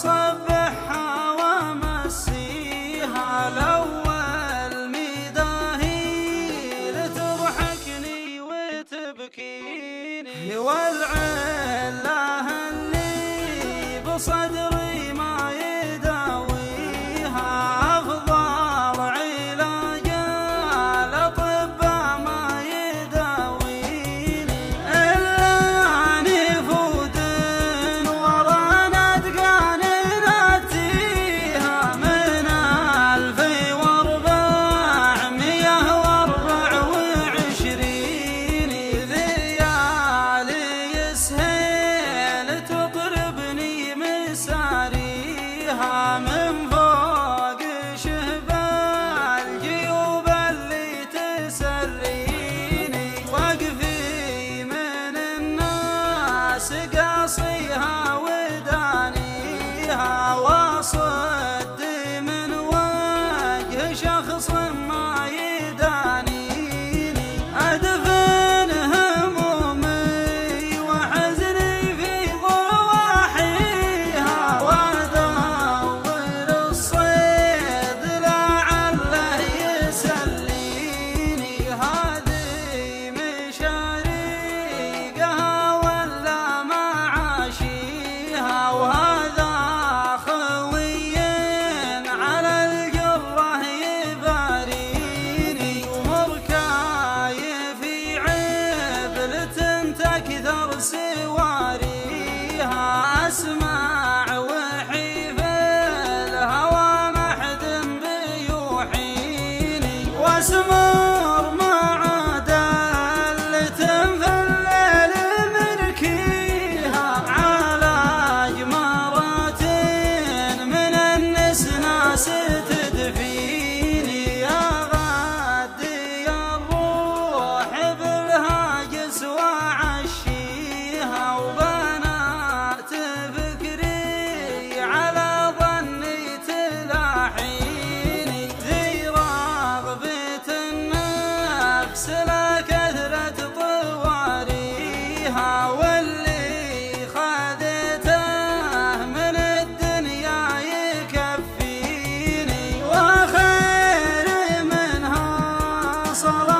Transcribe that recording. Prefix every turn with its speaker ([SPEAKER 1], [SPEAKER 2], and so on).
[SPEAKER 1] واصبحها وامسيها الاول ميداهي لتضحكني وتبكيني والعله اللي بصدري ما يداويها افضل علاج الاطباء ما يداويني الا نفود ورانا دقان ناتيها من 1424 ليالي سهيل تطربني مساريها من فوق شهب الجيوب اللي تسريني وقفي من الناس قاصيها ودانيها واصد من وجه شخص ما يدانيني أدفن همومي وحزني في ضواحيها وادور الصيد لعله يسليني هذه مشاريقها ولا معاشيها وهذا خوي على الجره يباريني ومركاي في عبلة تكثر سواريها اسمع وحي في الهوى محد بيوحيني واسمر مع دلة في الليل مركيها على جمرات من النسناس تدفيني يا غادي الروح بالهاجس وعشيها وبنات فكري على ظني تلاحيني ذي رغبة النفس لا كثرة طواريها واللي خذته من الدنيا يكفيني وخير منها صلاة